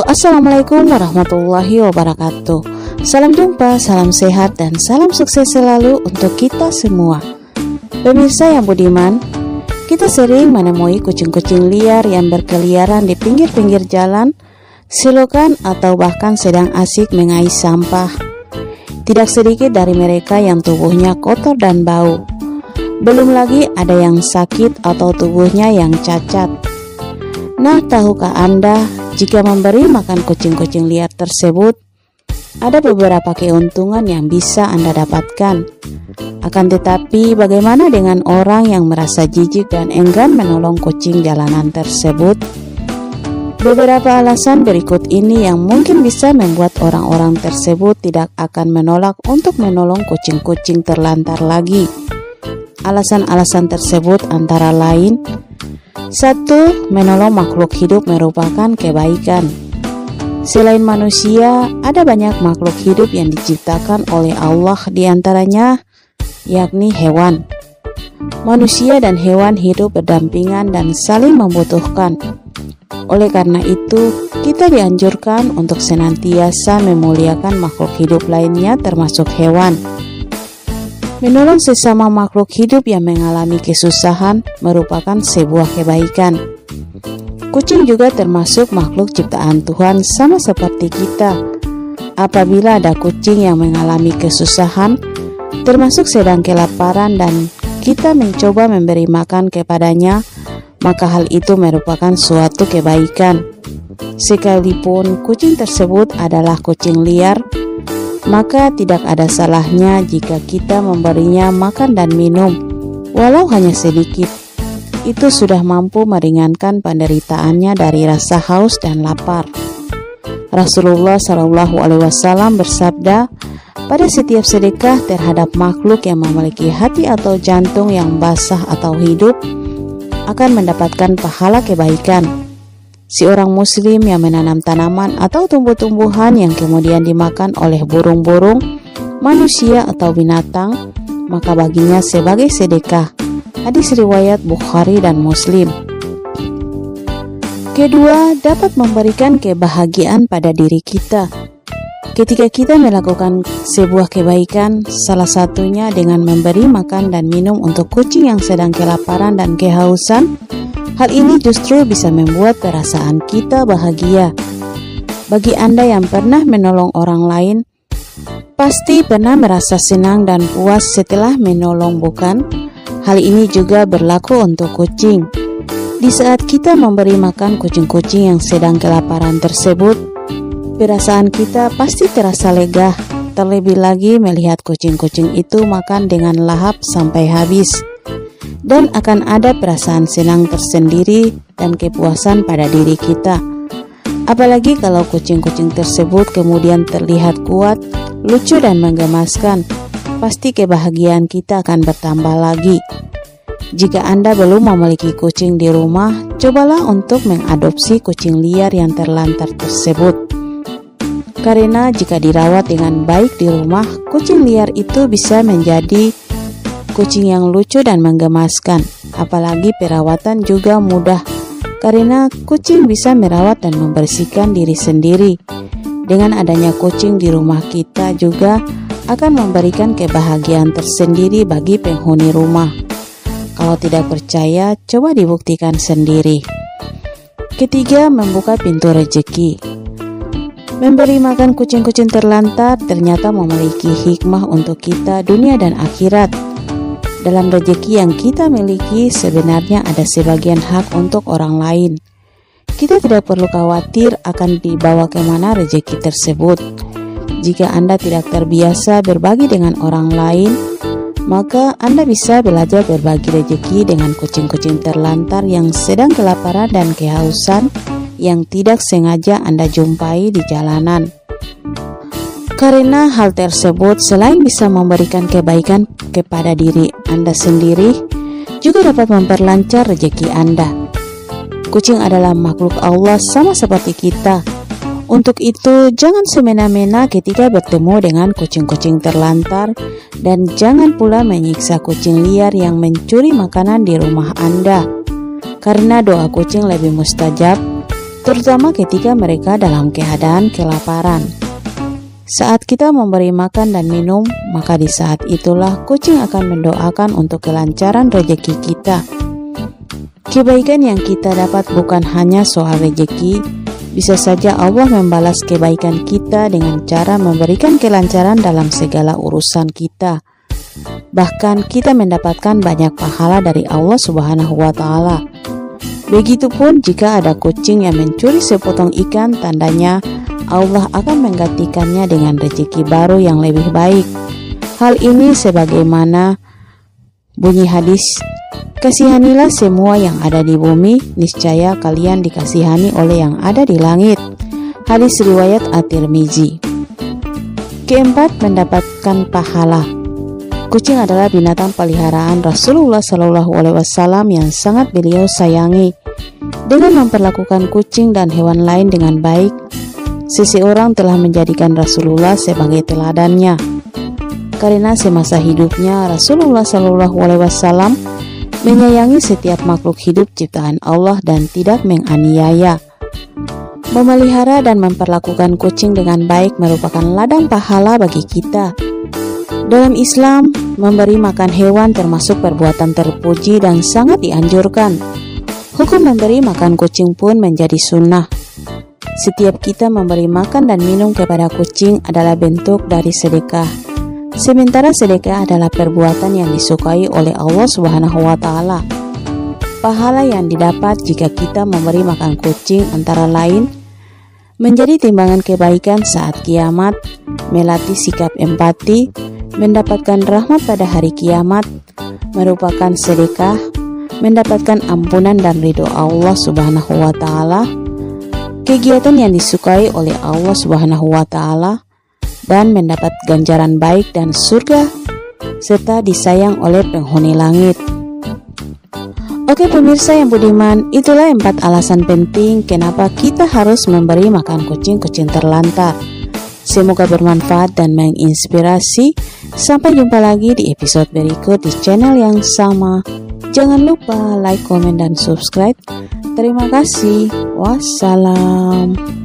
Assalamualaikum warahmatullahi wabarakatuh. Salam jumpa, salam sehat, dan salam sukses selalu untuk kita semua. Pemirsa yang budiman, kita sering menemui kucing-kucing liar yang berkeliaran di pinggir-pinggir jalan, selokan, atau bahkan sedang asik mengais sampah. Tidak sedikit dari mereka yang tubuhnya kotor dan bau. Belum lagi ada yang sakit atau tubuhnya yang cacat. Nah, tahukah Anda jika memberi makan kucing-kucing liar tersebut, ada beberapa keuntungan yang bisa Anda dapatkan. Akan tetapi, bagaimana dengan orang yang merasa jijik dan enggan menolong kucing jalanan tersebut? Beberapa alasan berikut ini yang mungkin bisa membuat orang-orang tersebut tidak akan menolak untuk menolong kucing-kucing terlantar lagi. Alasan-alasan tersebut antara lain: 1. Menolong makhluk hidup merupakan kebaikan. Selain manusia, ada banyak makhluk hidup yang diciptakan oleh Allah, diantaranya yakni hewan. Manusia dan hewan hidup berdampingan dan saling membutuhkan. Oleh karena itu, kita dianjurkan untuk senantiasa memuliakan makhluk hidup lainnya termasuk hewan. Menolong sesama makhluk hidup yang mengalami kesusahan merupakan sebuah kebaikan. Kucing juga termasuk makhluk ciptaan Tuhan sama seperti kita. Apabila ada kucing yang mengalami kesusahan, termasuk sedang kelaparan, dan kita mencoba memberi makan kepadanya, maka hal itu merupakan suatu kebaikan. Sekalipun kucing tersebut adalah kucing liar, maka tidak ada salahnya jika kita memberinya makan dan minum, walau hanya sedikit. Itu sudah mampu meringankan penderitaannya dari rasa haus dan lapar. Rasulullah SAW bersabda, pada setiap sedekah terhadap makhluk yang memiliki hati atau jantung yang basah atau hidup akan mendapatkan pahala kebaikan. Si orang muslim yang menanam tanaman atau tumbuh-tumbuhan yang kemudian dimakan oleh burung-burung, manusia atau binatang, maka baginya sebagai sedekah. Hadis riwayat Bukhari dan Muslim. Kedua, dapat memberikan kebahagiaan pada diri kita. Ketika kita melakukan sebuah kebaikan, salah satunya dengan memberi makan dan minum untuk kucing yang sedang kelaparan dan kehausan, hal ini justru bisa membuat perasaan kita bahagia. Bagi Anda yang pernah menolong orang lain, pasti pernah merasa senang dan puas setelah menolong, bukan? Hal ini juga berlaku untuk kucing. Di saat kita memberi makan kucing-kucing yang sedang kelaparan tersebut, perasaan kita pasti terasa lega, terlebih lagi melihat kucing-kucing itu makan dengan lahap sampai habis. Dan akan ada perasaan senang tersendiri dan kepuasan pada diri kita. Apalagi kalau kucing-kucing tersebut kemudian terlihat kuat, lucu dan menggemaskan, pasti kebahagiaan kita akan bertambah lagi. Jika Anda belum memiliki kucing di rumah, cobalah untuk mengadopsi kucing liar yang terlantar tersebut. Karena jika dirawat dengan baik di rumah, kucing liar itu bisa menjadi kucing yang lucu dan menggemaskan. Apalagi perawatan juga mudah, karena kucing bisa merawat dan membersihkan diri sendiri. Dengan adanya kucing di rumah kita juga akan memberikan kebahagiaan tersendiri bagi penghuni rumah. Kalau tidak percaya, coba dibuktikan sendiri. Ketiga, membuka pintu rezeki. Memberi makan kucing-kucing terlantar ternyata memiliki hikmah untuk kita dunia dan akhirat. Dalam rezeki yang kita miliki, sebenarnya ada sebagian hak untuk orang lain. Kita tidak perlu khawatir akan dibawa kemana rezeki tersebut. Jika Anda tidak terbiasa berbagi dengan orang lain, maka Anda bisa belajar berbagi rezeki dengan kucing-kucing terlantar yang sedang kelaparan dan kehausan yang tidak sengaja Anda jumpai di jalanan. Karena hal tersebut selain bisa memberikan kebaikan kepada diri Anda sendiri, juga dapat memperlancar rezeki Anda. Kucing adalah makhluk Allah sama seperti kita. Untuk itu, jangan semena-mena ketika bertemu dengan kucing-kucing terlantar, dan jangan pula menyiksa kucing liar yang mencuri makanan di rumah Anda. Karena doa kucing lebih mustajab terutama ketika mereka dalam keadaan kelaparan. Saat kita memberi makan dan minum, maka di saat itulah kucing akan mendoakan untuk kelancaran rezeki kita. Kebaikan yang kita dapat bukan hanya soal rezeki, bisa saja Allah membalas kebaikan kita dengan cara memberikan kelancaran dalam segala urusan kita. Bahkan kita mendapatkan banyak pahala dari Allah Subhanahu wa Ta'ala. Begitupun jika ada kucing yang mencuri sepotong ikan, tandanya Allah akan menggantikannya dengan rezeki baru yang lebih baik. Hal ini sebagaimana bunyi hadis, "Kasihanilah semua yang ada di bumi, niscaya kalian dikasihani oleh yang ada di langit." Hadis riwayat At-Tirmizi. Keempat, mendapatkan pahala. Kucing adalah binatang peliharaan Rasulullah SAW yang sangat beliau sayangi. Dengan memperlakukan kucing dan hewan lain dengan baik, seseorang telah menjadikan Rasulullah sebagai teladannya. Karena semasa hidupnya Rasulullah SAW menyayangi setiap makhluk hidup ciptaan Allah dan tidak menganiaya. Memelihara dan memperlakukan kucing dengan baik merupakan ladang pahala bagi kita. Dalam Islam, memberi makan hewan termasuk perbuatan terpuji dan sangat dianjurkan. Hukum memberi makan kucing pun menjadi sunnah. Setiap kita memberi makan dan minum kepada kucing adalah bentuk dari sedekah. Sementara sedekah adalah perbuatan yang disukai oleh Allah Subhanahu wa Ta'ala. Pahala yang didapat jika kita memberi makan kucing antara lain menjadi timbangan kebaikan saat kiamat, melatih sikap empati, mendapatkan rahmat pada hari kiamat, merupakan sedekah, mendapatkan ampunan dan ridho Allah Subhanahu wa Ta'ala, kegiatan yang disukai oleh Allah Subhanahu wa Ta'ala, dan mendapat ganjaran baik dan surga, serta disayang oleh penghuni langit. Oke pemirsa yang budiman, itulah 4 alasan penting kenapa kita harus memberi makan kucing-kucing terlantar. Semoga bermanfaat dan menginspirasi. Sampai jumpa lagi di episode berikut di channel yang sama. Jangan lupa like, komen, dan subscribe. Terima kasih. Wassalam.